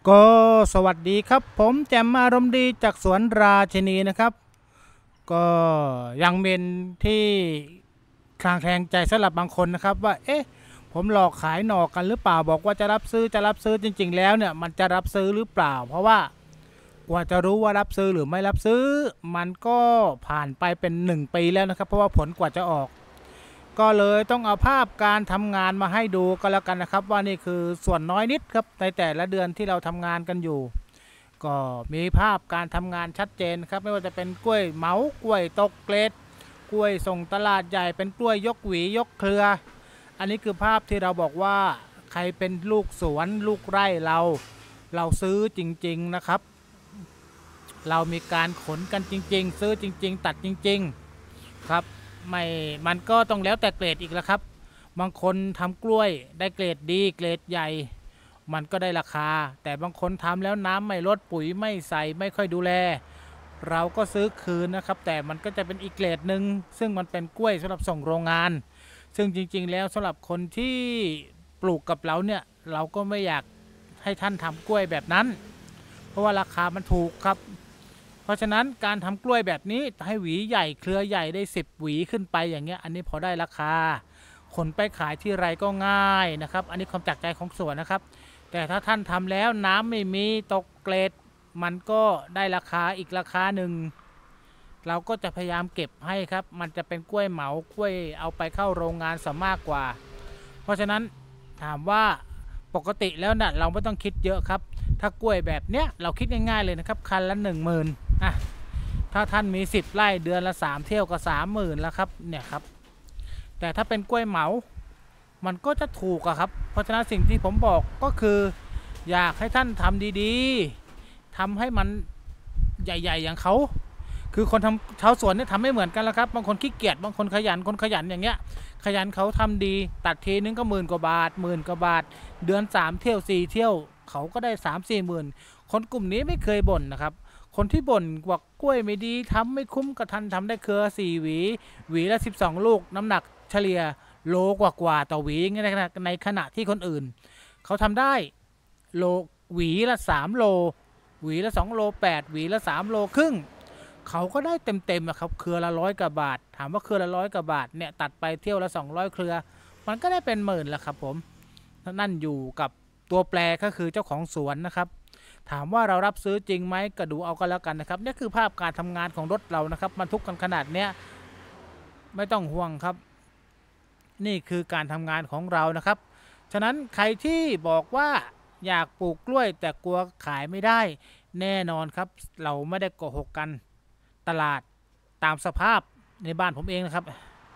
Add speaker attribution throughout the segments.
Speaker 1: ก็สวัสดีครับผมแจ่มอารมณ์ดีจากสวนราชินีนะครับก็ยังเป็นที่คลางแคลงใจสำหรับบางคนนะครับว่าเอ๊ะผมหลอกขายหนอกกันหรือเปล่าบอกว่าจะรับซื้อจริงๆแล้วเนี่ยมันจะรับซื้อหรือเปล่าเพราะว่ากว่าจะรู้ว่ารับซื้อหรือไม่รับซื้อมันก็ผ่านไปเป็น1 ปีแล้วนะครับเพราะว่าผลกว่าจะออกก็เลยต้องเอาภาพการทำงานมาให้ดูก็แล้วกันนะครับว่านี่คือส่วนน้อยนิดครับในแต่ละเดือนที่เราทำงานกันอยู่ ก็มีภาพการทำงานชัดเจนครับไม่ว่าจะเป็นกล้วยเหมากล้วยตกเกรดกล้วยส่งตลาดใหญ่เป็นกล้วยยกหวียกเครืออันนี้คือภาพที่เราบอกว่าใครเป็นลูกสวนลูกไร่เราซื้อจริงๆนะครับเรามีการขนกันจริงๆซื้อจริงๆตัดจริงๆครับไม่มันก็ต้องแล้วแต่เกรดอีกแล้วครับบางคนทำกล้วยได้เกรดดีเกรดใหญ่ มันก็ได้ราคาแต่บางคนทำแล้วน้ำไม่ลดปุ๋ยไม่ใส่ไม่ค่อยดูแลเราก็ซื้อคืนนะครับแต่มันก็จะเป็นอีกเกรดหนึ่งซึ่งมันเป็นกล้วยสำหรับส่งโรงงานซึ่งจริงๆแล้วสำหรับคนที่ปลูกกับเราเนี่ยเราก็ไม่อยากให้ท่านทำกล้วยแบบนั้นเพราะว่าราคามันถูกครับเพราะฉะนั้นการทำกล้วยแบบนี้ให้หวีใหญ่เครือใหญ่ได้10 หวีขึ้นไปอย่างเงี้ยอันนี้พอได้ราคาขนไปขายที่ไรก็ง่ายนะครับอันนี้ความจากใจของสวนนะครับ แต่ถ้าท่านทำแล้วน้ำไม่มีตกเกรดมันก็ได้ราคาอีกราคาหนึ่งเราก็จะพยายามเก็บให้ครับมันจะเป็นกล้วยเหมากล้วยเอาไปเข้าโรงงานซะมากกว่าเพราะฉะนั้นถามว่าปกติแล้วนะ่ะเราไม่ต้องคิดเยอะครับถ้ากล้วยแบบเนี้ยเราคิดง่ายๆเลยนะครับคันละ10,000อ่ะถ้าท่านมี10 ไร่เดือนละ3 เที่ยวก็30,000แล้วครับเนี่ยครับแต่ถ้าเป็นกล้วยเหมามันก็จะถูกอะครับเพราะฉะนั้นสิ่งที่ผมบอกก็คืออยากให้ท่านทำดีๆทำให้มันใหญ่ๆอย่างเขาคือคนทำชาวสวนเนี่ยทำไม่เหมือนกันแล้วครับบางคนขี้เกียจบางคนขยันคนขยันอย่างเงี้ยขยันเขาทำดีตัดทีนึงก็10,000 กว่าบาท10,000 กว่าบาทเดือน3 เที่ยว 4 เที่ยวเขาก็ได้3-4 หมื่นคนกลุ่มนี้ไม่เคยบ่นนะครับคนที่บ่นว่ากล้วยไม่ดีทำไม่คุ้มกับทันทำได้เครือ4 หวีละ12 ลูกน้ำหนักเฉลี่ยโลกว่าต่อหวีในขณะที่คนอื่นเขาทำได้โลหวีละ3 โลหวีละ2 โล 8 หวีละ3 โลครึ่งเขาก็ได้เต็มๆครับเครือละ100 กว่าบาทถามว่าเครือละ100 กว่าบาทเนี่ยตัดไปเที่ยวละ200 เครือมันก็ได้เป็นหมื่นแล้วครับผมนั่นอยู่กับตัวแปรก็คือเจ้าของสวนนะครับถามว่าเรารับซื้อจริงไหมก็ดูเอาก็แล้วกันนะครับนี่คือภาพการทำงานของรถเรานะครับบรรทุกกันขนาดเนี้ยไม่ต้องห่วงครับนี่คือการทำงานของเรานะครับฉะนั้นใครที่บอกว่าอยากปลูกกล้วยแต่กลัวขายไม่ได้แน่นอนครับเราไม่ได้โกหกกันตลาดตามสภาพในบ้านผมเองนะครับ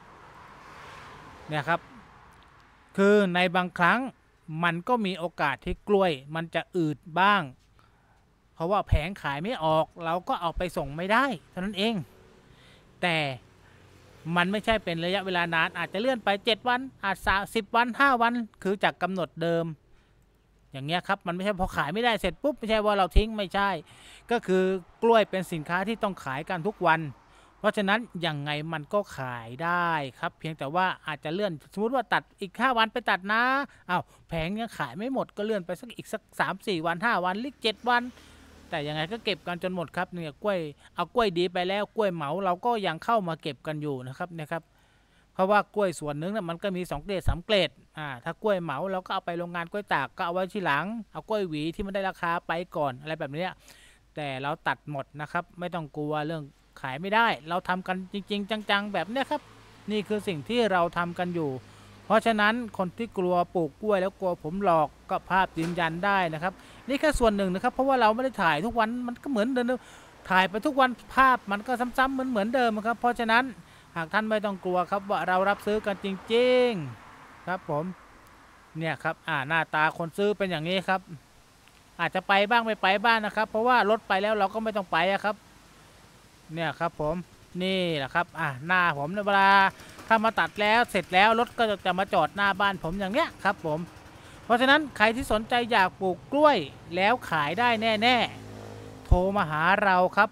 Speaker 1: เนี่ยครับคือในบางครั้งมันก็มีโอกาสที่กล้วยมันจะอืดบ้างเพราะว่าแผงขายไม่ออกเราก็เอาไปส่งไม่ได้เท่านั้นเองแต่มันไม่ใช่เป็นระยะเวลานานอาจจะเลื่อนไป7 วันอาจ10 วัน5 วันคือจากกำหนดเดิมอย่างเงี้ยครับมันไม่ใช่พอขายไม่ได้เสร็จปุ๊บไม่ใช่ว่าเราทิ้งไม่ใช่ก็คือกล้วยเป็นสินค้าที่ต้องขายกันทุกวันเพราะฉะนั้นยังไงมันก็ขายได้ครับเพียงแต่ว่าอาจจะเลื่อนสมมติว่าตัดอีก5 วันไปตัดนะอ้าวแผงยังขายไม่หมดก็เลื่อนไปสัก3-4 วัน5 วันหรือ7 วันแต่ยังไงก็เก็บกันจนหมดครับเนี่ยกล้วยเอากล้วยดีไปแล้วกล้วยเหมาเราก็ยังเข้ามาเก็บกันอยู่นะครับนะครับเพราะว่ากล้วยส่วนหนึ่งนะมันก็มี2 เกรด 3 เกรดถ้ากล้วยเหมาเราก็เอาไปโรงงานกล้วยตากก็เอาไว้ทีหลังเอากล้วยหวีที่มันได้ราคาไปก่อนอะไรแบบนี้แต่เราตัดหมดนะครับไม่ต้องกลัวเรื่องขายไม่ได้เราทำกันจริงๆจังๆแบบนี้ครับนี่คือสิ่งที่เราทำกันอยู่เพราะฉะนั้นคนที่กลัวปลูกกล้วยแล้วกลัวผมหลอกก็ภาพยืนยันได้นะครับนี่แค่ส่วนหนึ่งนะครับเพราะว่าเราไม่ได้ถ่ายทุกวันมันก็เหมือนเดิมถ่ายไปทุกวันภาพมันก็ซ้ำๆเหมือนเดิมครับเพราะฉะนั้นหากท่านไม่ต้องกลัวครับว่าเรารับซื้อกันจริงๆครับผมเนี่ยครับหน้าตาคนซื้อเป็นอย่างนี้ครับอาจจะไปบ้างไม่ไปบ้างนะครับเพราะว่ารถไปแล้วเราก็ไม่ต้องไปครับเนี่ยครับผมนี่แหละครับหน้าผมเวลาถ้ามาตัดแล้วเสร็จแล้วรถก็จะมาจอดหน้าบ้านผมอย่างเนี้ยครับผมเพราะฉะนั้นใครที่สนใจอยากปลูกกล้วยแล้วขายได้แน่ๆโทรมาหาเราครับ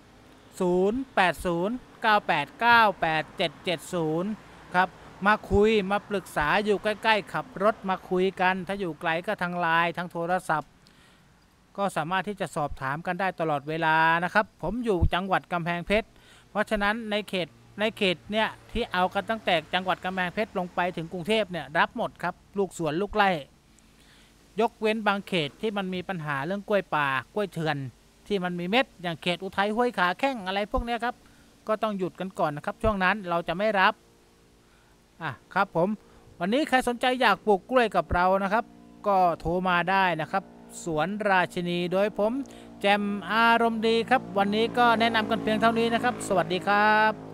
Speaker 1: 0809898770ครับมาคุยมาปรึกษาอยู่ใกล้ๆขับรถมาคุยกันถ้าอยู่ไกลก็ทางไลน์ทางโทรศัพท์ก็สามารถที่จะสอบถามกันได้ตลอดเวลานะครับ ผมอยู่จังหวัดกำแพงเพชรเพราะฉะนั้นในเขตเนี่ยที่เอากันตั้งแต่จังหวัดกำแพงเพชรลงไปถึงกรุงเทพเนี่ยรับหมดครับลูกสวนลูกไร่ยกเว้นบางเขตที่มันมีปัญหาเรื่องกล้วยป่ากล้วยเถื่อนที่มันมีเม็ดอย่างเขตอุทัยห้วยขาแข้งอะไรพวกนี้ครับก็ต้องหยุดกันก่อนนะครับช่วงนั้นเราจะไม่รับครับผมวันนี้ใครสนใจอยากปลูกกล้วยกับเรานะครับก็โทรมาได้นะครับสวนราชินีโดยผมแจมอารมณ์ดีครับวันนี้ก็แนะนำกันเพียงเท่านี้นะครับสวัสดีครับ